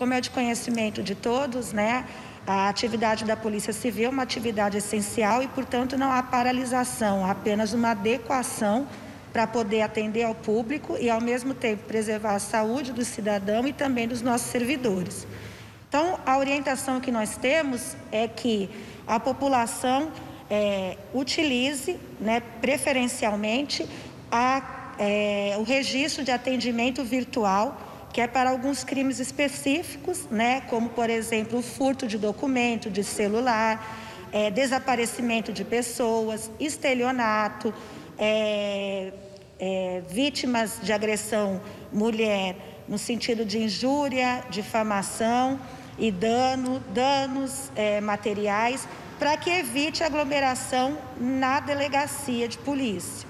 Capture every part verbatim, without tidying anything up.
Como é de conhecimento de todos, né, a atividade da Polícia Civil é uma atividade essencial e, portanto, não há paralisação, há apenas uma adequação para poder atender ao público e, ao mesmo tempo, preservar a saúde do cidadão e também dos nossos servidores. Então, a orientação que nós temos é que a população é, utilize, né, preferencialmente, a, é, o registro de atendimento virtual, que é para alguns crimes específicos, né, como, por exemplo, o furto de documento, de celular, é, desaparecimento de pessoas, estelionato, é, é, vítimas de agressão mulher, no sentido de injúria, difamação e dano, danos é, materiais, para que evite aglomeração na delegacia de polícia.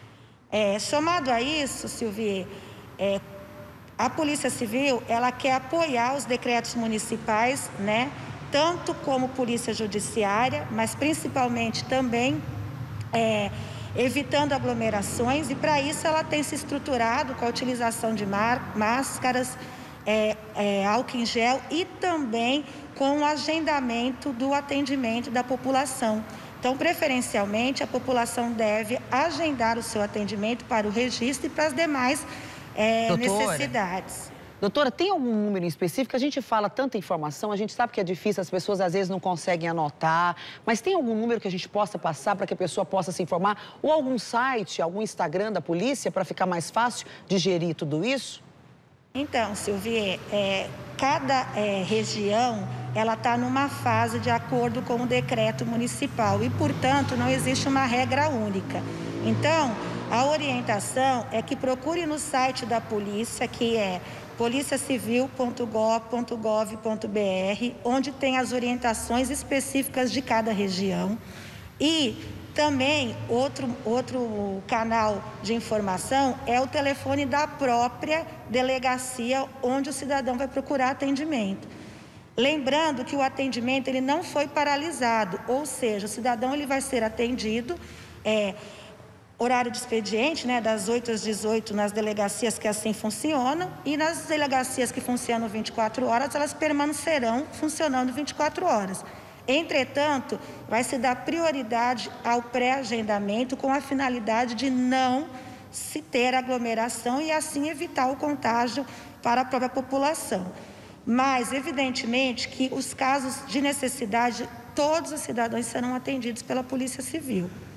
É, somado a isso, Silvia, é, a Polícia Civil, ela quer apoiar os decretos municipais, né, tanto como Polícia Judiciária, mas principalmente também é, evitando aglomerações, e para isso ela tem se estruturado com a utilização de máscaras, é, é, álcool em gel e também com o agendamento do atendimento da população. Então, preferencialmente, a população deve agendar o seu atendimento para o registro e para as demais É, necessidades. Doutora, tem algum número em específico? A gente fala tanta informação, a gente sabe que é difícil, as pessoas às vezes não conseguem anotar, mas tem algum número que a gente possa passar para que a pessoa possa se informar? Ou algum site, algum Instagram da polícia para ficar mais fácil de gerir tudo isso? Então, Silvia, é, cada é, região, ela está numa fase de acordo com o decreto municipal e, portanto, não existe uma regra única. Então, a orientação é que procure no site da polícia, que é polícia civil ponto gov ponto gov ponto br, onde tem as orientações específicas de cada região. E também outro, outro canal de informação é o telefone da própria delegacia onde o cidadão vai procurar atendimento. Lembrando que o atendimento ele não foi paralisado, ou seja, o cidadão ele vai ser atendido é, horário de expediente, né, das oito às dezoito nas delegacias que assim funcionam, e nas delegacias que funcionam vinte e quatro horas, elas permanecerão funcionando vinte e quatro horas. Entretanto, vai se dar prioridade ao pré-agendamento com a finalidade de não se ter aglomeração e assim evitar o contágio para a própria população. Mas, evidentemente, que os casos de necessidade, todos os cidadãos serão atendidos pela Polícia Civil.